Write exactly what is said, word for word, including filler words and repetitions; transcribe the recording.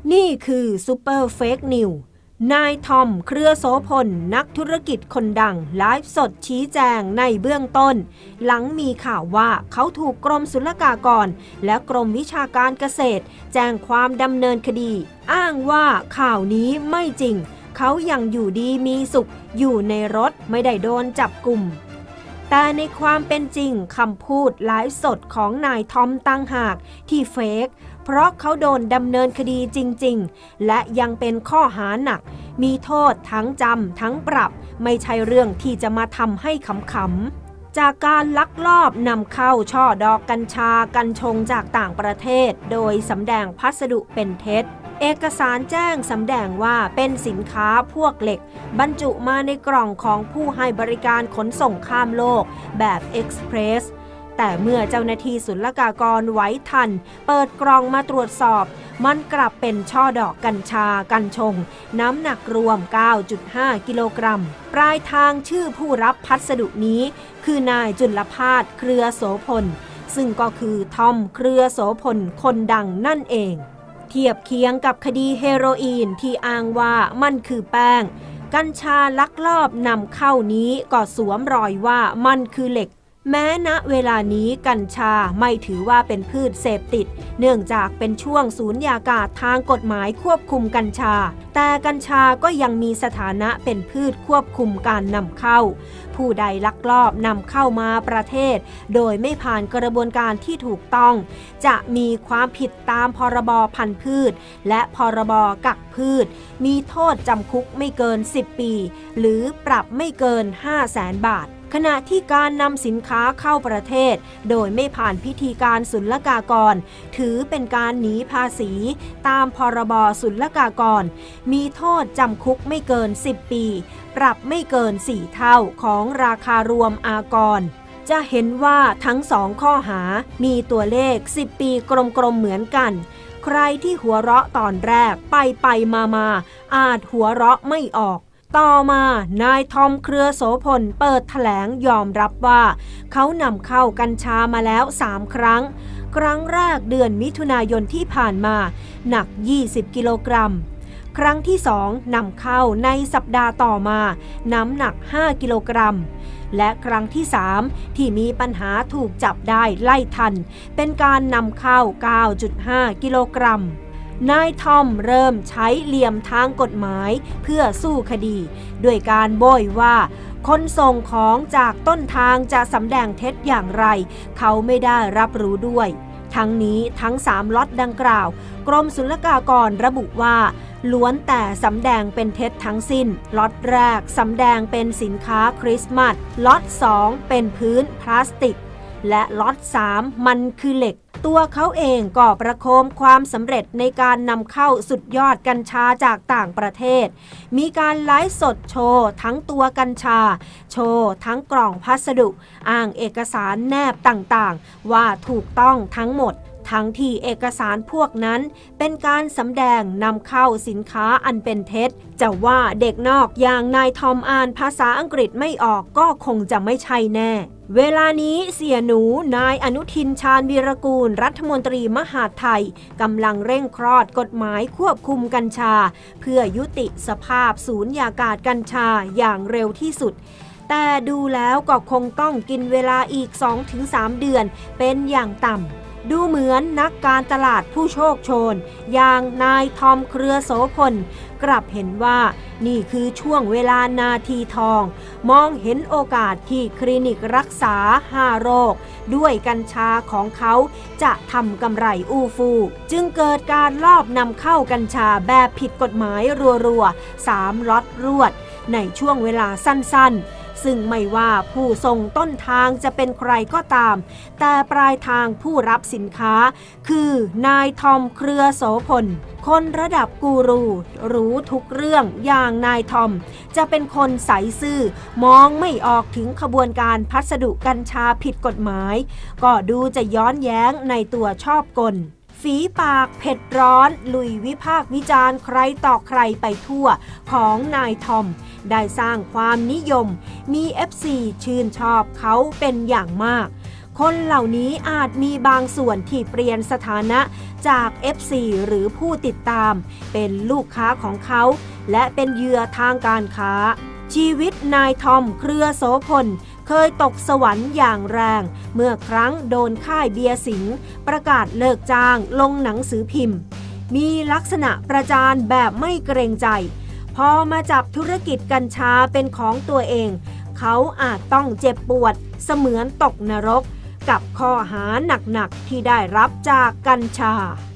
นี่คือซูเปอร์เฟกนิวนายทอมเครือโสพลนักธุรกิจคนดังไลฟ์สดชี้แจงในเบื้องต้นหลังมีข่าวว่าเขาถูกกรมศุลกากรและกรมวิชาการเกษตรแจ้งความดำเนินคดีอ้างว่าข่าวนี้ไม่จริงเขายังอยู่ดีมีสุขอยู่ในรถไม่ได้โดนจับกุมแต่ในความเป็นจริงคำพูดไลฟ์สดของนายทอมตั้งหากที่เฟกเพราะเขาโดนดำเนินคดีจริงๆและยังเป็นข้อหาหนักมีโทษทั้งจำทั้งปรับไม่ใช่เรื่องที่จะมาทำให้ขำๆจากการลักลอบนำเข้าช่อดอกกัญชากัญชงจากต่างประเทศโดยสำแดงพัสดุเป็นเท็จเอกสารแจ้งสำแดงว่าเป็นสินค้าพวกเหล็กบรรจุมาในกล่องของผู้ให้บริการขนส่งข้ามโลกแบบเอ็กซ์เพรสแต่เมื่อเจ้าหน้าที่ศุลกากรไว้ทันเปิดกล่องมาตรวจสอบมันกลับเป็นช่อดอกกัญชากัญชงน้ำหนักรวม เก้าจุดห้า กิโลกรัมปลายทางชื่อผู้รับพัสดุนี้คือนายจุลภาสเครือโสพลซึ่งก็คือทอมเครือโสพลคนดังนั่นเองเทียบเคียงกับคดีเฮโรอีนที่อ้างว่ามันคือแป้งกัญชาลักลอบนำเข้านี้ก็สวมรอยว่ามันคือเหล็กแม้ณเวลานี้กัญชาไม่ถือว่าเป็นพืชเสพติดเนื่องจากเป็นช่วงสูญญากาศทางกฎหมายควบคุมกัญชาแต่กัญชาก็ยังมีสถานะเป็นพืชควบคุมการนำเข้าผู้ใดลักลอบนำเข้ามาประเทศโดยไม่ผ่านกระบวนการที่ถูกต้องจะมีความผิดตามพรบพันธุ์พืชและพรบกักพืชมีโทษจำคุกไม่เกินสิบปีหรือปรับไม่เกิน ห้าแสน บาทขณะที่การนำสินค้าเข้าประเทศโดยไม่ผ่านพิธีการศุลกากรถือเป็นการหนีภาษีตามพรบศุลกากรมีโทษจำคุกไม่เกินสิบปีปรับไม่เกินสี่เท่าของราคารวมอากรจะเห็นว่าทั้งสองข้อหามีตัวเลขสิบปีกลมๆเหมือนกันใครที่หัวเราะตอนแรกไปไปมามาอาจหัวเราะไม่ออกต่อมานายทอมเครือโสพลเปิดแถลงยอมรับว่าเขานำเข้ากัญชามาแล้วสามครั้งครั้งแรกเดือนมิถุนายนที่ผ่านมาหนักยี่สิบกิโลกรัมครั้งที่สองนำเข้าในสัปดาห์ต่อมาน้ำหนักห้ากิโลกรัมและครั้งที่สามที่มีปัญหาถูกจับได้ไล่ทันเป็นการนำเข้า เก้าจุดห้า กิโลกรัมนายทอมเริ่มใช้เหลี่ยมทางกฎหมายเพื่อสู้คดีด้วยการโบยว่าคนส่งของจากต้นทางจะสำแดงเท็จอย่างไรเขาไม่ได้รับรู้ด้วยทั้งนี้ทั้งสามล็อตดังกล่าวกรมศุลกากรระบุว่าล้วนแต่สำแดงเป็นเท็จทั้งสิ้นล็อตแรกสำแดงเป็นสินค้าคริสต์มาสล็อตสองเป็นพื้นพลาสติกและล็อตสามมันคือเหล็กตัวเขาเองก็ประโคมความสำเร็จในการนำเข้าสุดยอดกัญชาจากต่างประเทศมีการไลฟ์สดโชว์ทั้งตัวกัญชาโชว์ทั้งกล่องพัสดุอ้างเอกสารแนบต่างๆว่าถูกต้องทั้งหมดทั้งที่เอกสารพวกนั้นเป็นการสำแดงนำเข้าสินค้าอันเป็นเท็จจะว่าเด็กนอกอย่างนายทอมอ่านภาษาอังกฤษไม่ออกก็คงจะไม่ใช่แน่เวลานี้เสียหนูนายอนุทินชาญวีรกูลรัฐมนตรีมหาดไทยกำลังเร่งคลอดกฎหมายควบคุมกัญชาเพื่อยุติสภาพสูญญากาศกัญชาอย่างเร็วที่สุดแต่ดูแล้วก็คงต้องกินเวลาอีก สองถึงสาม เดือนเป็นอย่างต่ำดูเหมือนนักการตลาดผู้โชคโชนอย่างนายทอมเครือโสพลกลับเห็นว่านี่คือช่วงเวลานาทีทองมองเห็นโอกาสที่คลินิกรักษาห้าโรคด้วยกัญชาของเขาจะทำกำไรอู้ฟูจึงเกิดการลอบนำเข้ากัญชาแบบผิดกฎหมายรัวๆสามล็อตรวดในช่วงเวลาสั้นๆซึ่งไม่ว่าผู้ส่งต้นทางจะเป็นใครก็ตามแต่ปลายทางผู้รับสินค้าคือนายทอมเครือโสพลคนระดับกูรูรู้ทุกเรื่องอย่างนายทอมจะเป็นคนใสซื่อมองไม่ออกถึงขบวนการพัสดุกัญชาผิดกฎหมายก็ดูจะย้อนแย้งในตัวชอบกลฝีปากเผ็ดร้อนลุยวิพากษ์วิจารณ์ใครต่อใครไปทั่วของนายทอมได้สร้างความนิยมมี เอฟ ซี ชื่นชอบเขาเป็นอย่างมากคนเหล่านี้อาจมีบางส่วนที่เปลี่ยนสถานะจาก เอฟ ซี หรือผู้ติดตามเป็นลูกค้าของเขาและเป็นเหยื่อทางการค้าชีวิตนายทอมเครือโสพลเคยตกสวรรค์อย่างแรงเมื่อครั้งโดนค่ายเบียร์สิงห์ประกาศเลิกจ้างลงหนังสือพิมพ์มีลักษณะประจานแบบไม่เกรงใจพอมาจับธุรกิจกัญชาเป็นของตัวเองเขาอาจต้องเจ็บปวดเสมือนตกนรกกับข้อหาหนักๆที่ได้รับจากกัญชา